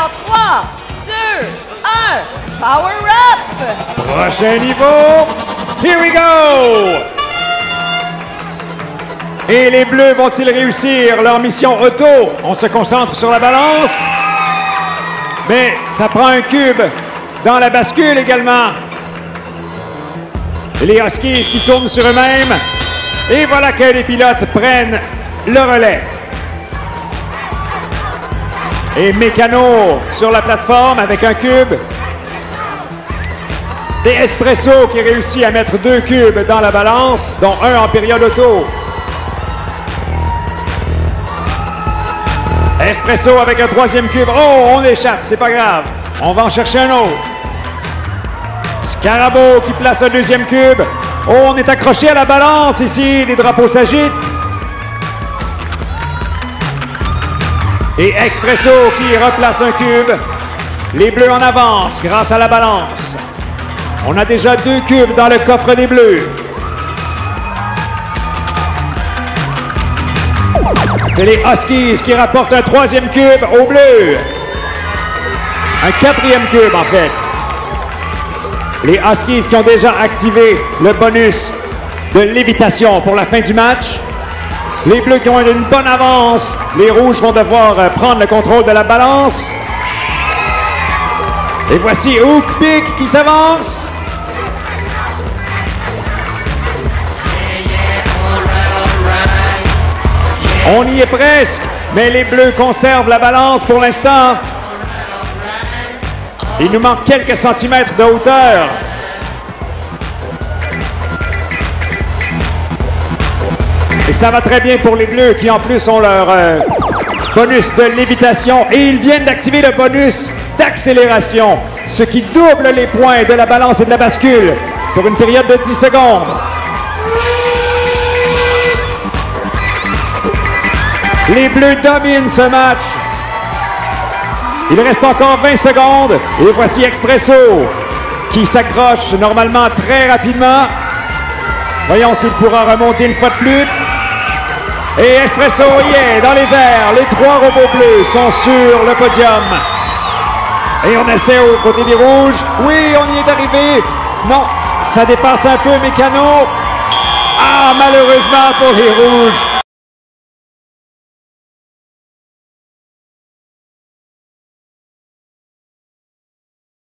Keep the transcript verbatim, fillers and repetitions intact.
dans trois, deux, un, power up! Prochain niveau, here we go! Et les Bleus vont-ils réussir leur mission auto? On se concentre sur la balance. Mais ça prend un cube dans la bascule également. Les Huskies qui tournent sur eux-mêmes. Et voilà que les pilotes prennent le relais. Et Mécano sur la plateforme avec un cube. Et Espresso qui réussit à mettre deux cubes dans la balance, dont un en période auto. Espresso avec un troisième cube. Oh, on échappe, c'est pas grave. On va en chercher un autre. Scarabo qui place un deuxième cube. Oh, on est accroché à la balance ici. Les drapeaux s'agitent. Et Espresso qui replace un cube. Les Bleus en avance grâce à la balance. On a déjà deux cubes dans le coffre des Bleus. C'est les Huskies qui rapportent un troisième cube aux Bleus. Un quatrième cube, en fait. Les Huskies qui ont déjà activé le bonus de lévitation pour la fin du match. Les Bleus qui ont une bonne avance. Les Rouges vont devoir prendre le contrôle de la balance. Et voici Hook Pick qui s'avance. On y est presque, mais les Bleus conservent la balance pour l'instant. Il nous manque quelques centimètres de hauteur. Et ça va très bien pour les Bleus qui en plus ont leur euh, bonus de lévitation. Et ils viennent d'activer le bonus d'accélération, ce qui double les points de la balance et de la bascule pour une période de dix secondes. Les Bleus dominent ce match. Il reste encore vingt secondes. Et voici Espresso qui s'accroche normalement très rapidement. Voyons s'il pourra remonter une fois de plus. Et Espresso y est dans les airs. Les trois robots bleus sont sur le podium. Et on essaie au côté des Rouges. Oui, on y est arrivé. Non, ça dépasse un peu Mécano. Ah, malheureusement pour les Rouges.